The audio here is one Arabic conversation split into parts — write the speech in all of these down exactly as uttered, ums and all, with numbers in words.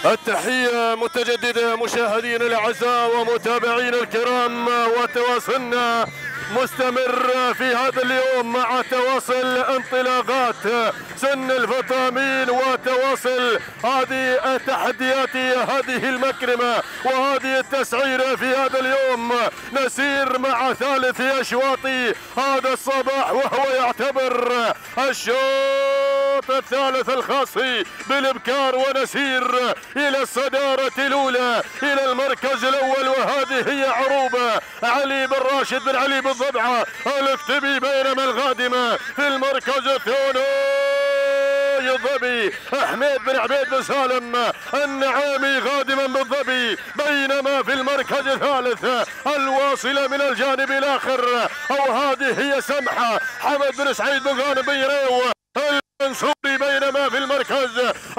التحية متجددة مشاهدينا الأعزاء ومتابعينا الكرام، وتواصلنا مستمر في هذا اليوم مع تواصل انطلاقات سن الفطامين وتواصل هذه التحديات، هذه المكرمة وهذه التسعيرة في هذا اليوم. نسير مع ثالث أشواط هذا الصباح وهو يعتبر الشوط الثالث الخاص بالابكار، ونسير الى الصدارة الاولى الى المركز الاول، وهذه هي عروبة علي بن راشد بن علي بن ضبعة الاكتبي، بينما القادمة في المركز الثاني الظبي احمد بن عبيد بن سالم النعامي قادما بالظبي، بينما في المركز الثالث الواصلة من الجانب الاخر او هذه هي سمحة حمد بن سعيد بن غانم بن يريو المنصوري، بينما في المركز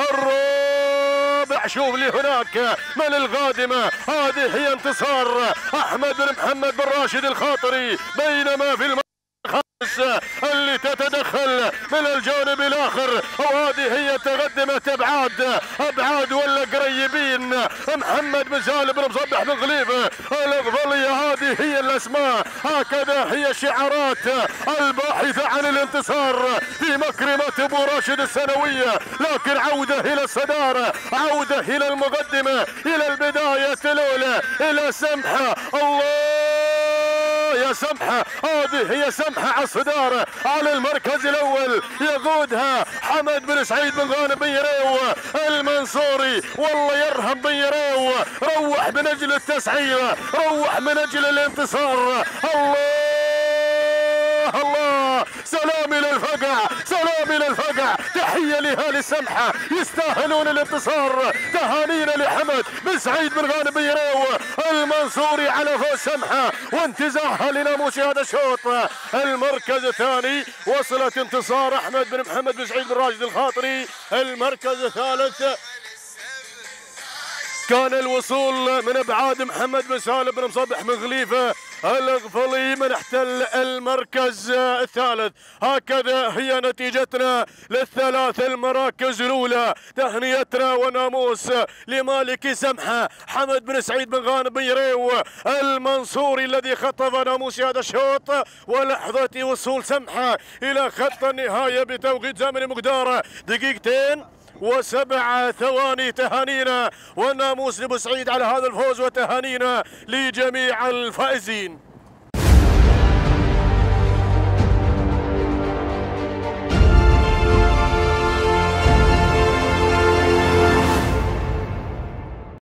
الرابع شوف لي هناك من القادمة هذه هي انتصار احمد بن محمد بن راشد الخاطري، بينما في المركز اللي تتدخل من الجانب الاخر وهذه هي تقدمة ابعاد ابعاد ولا قريبين محمد بن سالم بن مصبح بن خليفه الاغفلية. هذه هي الاسماء، هكذا هي الشعارات الباحثة عن الانتصار في مكرمة ابو راشد السنوية، لكن عودة الى الصدارة، عودة الى المقدمة، الى البداية الاولى، الى سمحة. الله يا سمحة، هذه هي سمحة على الصدارة على المركز الأول، يقودها حمد بن سعيد بن غانم بن يريو المنصوري، والله يرهم بن يريو، روح من أجل التسعيرة، روح من أجل الانتصار. الله الله، سلام إلى الفقع، سلام إلى الفقع، تحية لأهالي السمحة يستاهلون الانتصار، تهانينا لحمد بن سعيد بن غانم بن يريو المنصوري على فوز سمحة وانتزاعها لناموس هذا الشوط. المركز الثاني وصلت انتصار احمد بن محمد بن سعيد بن راشد الخاطري. المركز الثالث كان الوصول من ابعاد محمد بن سالم بن مصبح بن خليفه الاغفلي من احتل المركز الثالث. هكذا هي نتيجتنا للثلاث المراكز الاولى، تهنيتنا وناموس لمالك سمحه حمد بن سعيد بن غانم بن يريو المنصوري الذي خطف ناموس هذا الشوط، ولحظه وصول سمحه الى خط النهايه بتوقيت زمني مقداره دقيقتين وسبع ثواني. تهانينا والناموس لابو سعيد على هذا الفوز، وتهانينا لجميع الفائزين.